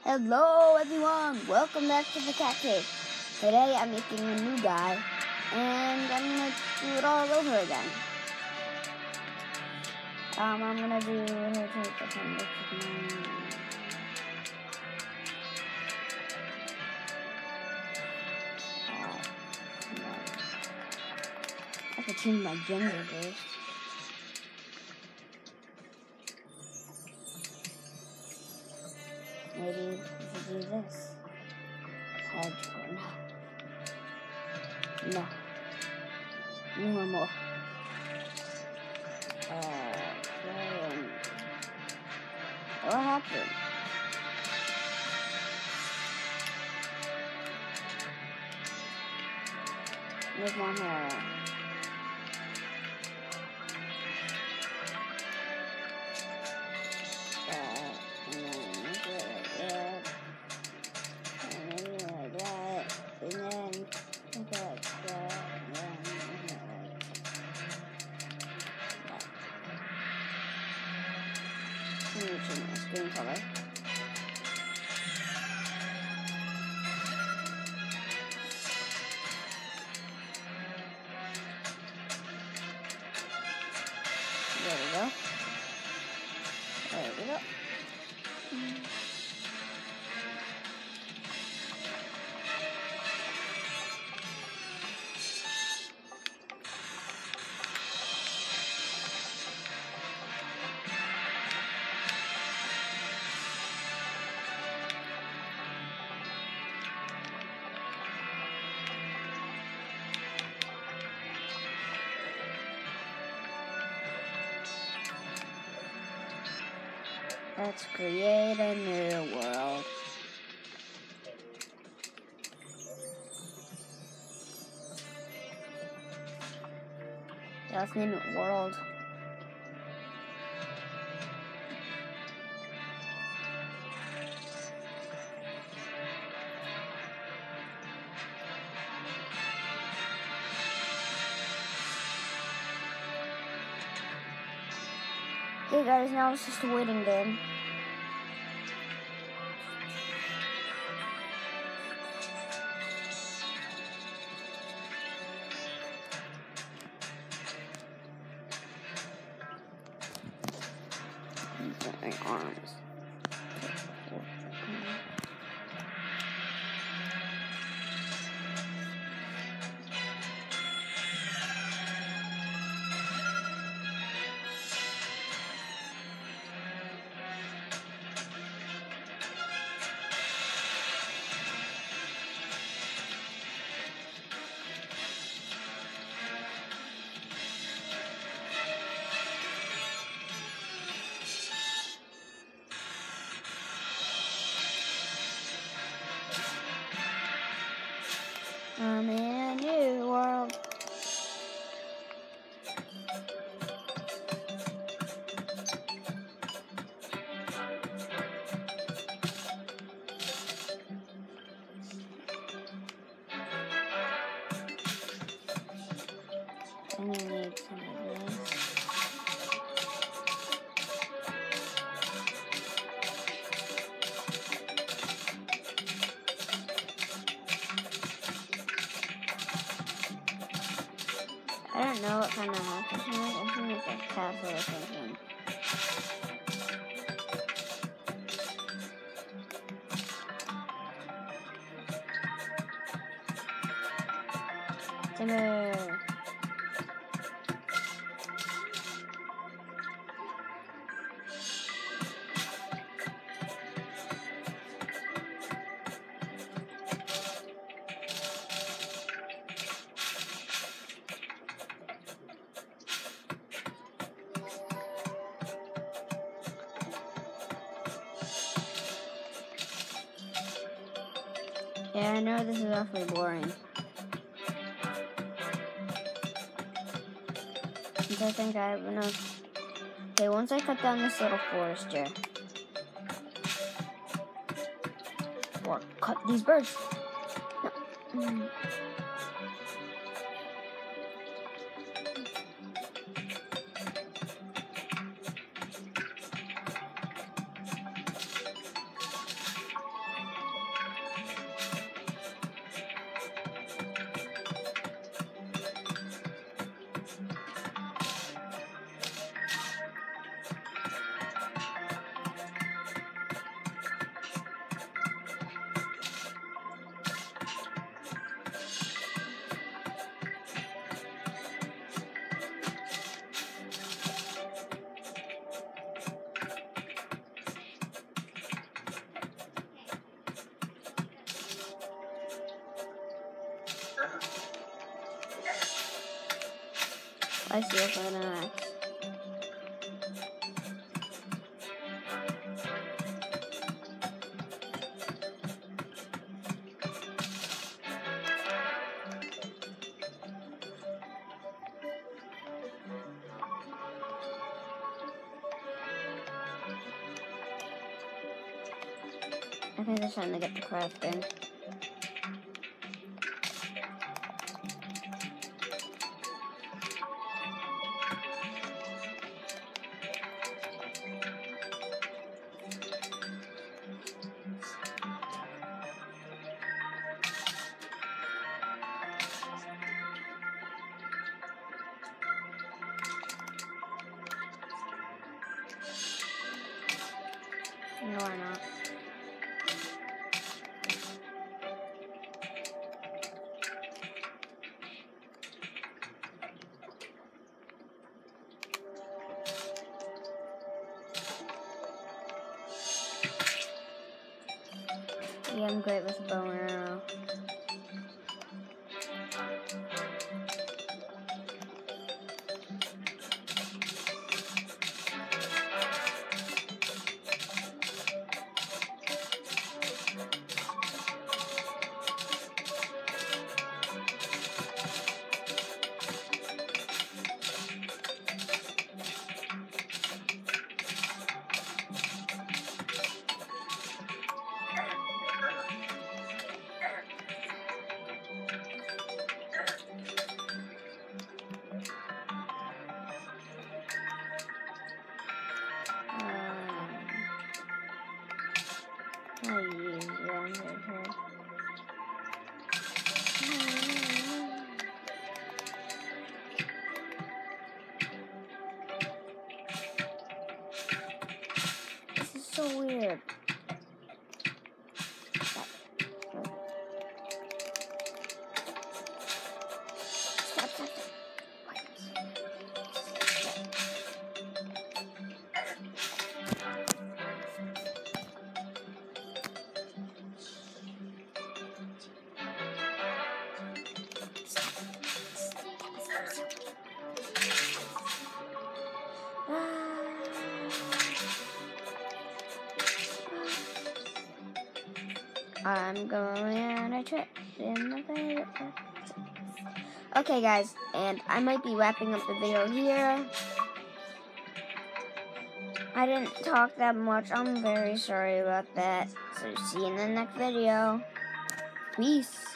Hello everyone, welcome back to the cat cave. Today I'm making a new guy and I'm gonna do it all over again. I'm gonna do I have to change my gender first. Maybe we should do this. Hedgehog. No. Normal. What happened? Make one hair. Screen color. There we go. There we go. Let's create a new world. Yeah, let's name it World. Okay guys, now it's just a waiting game. My arms. I'm in a new world. I'm gonna need some of this. I don't know what kind of house this is. I think it's a castle or something. Timber. Yeah, I know this is awfully boring. I think I have enough. Okay, once I cut down this little forest here. Or cut these birds. No. I see if I know that. I think it's time to get the craft in. No, why not? Yeah, I'm great with bow and arrow. I use them right here. This is so weird. Stop. I'm going on a trip in the favorite. Okay, guys, and I might be wrapping up the video here. I didn't talk that much. I'm very sorry about that. So see you in the next video. Peace.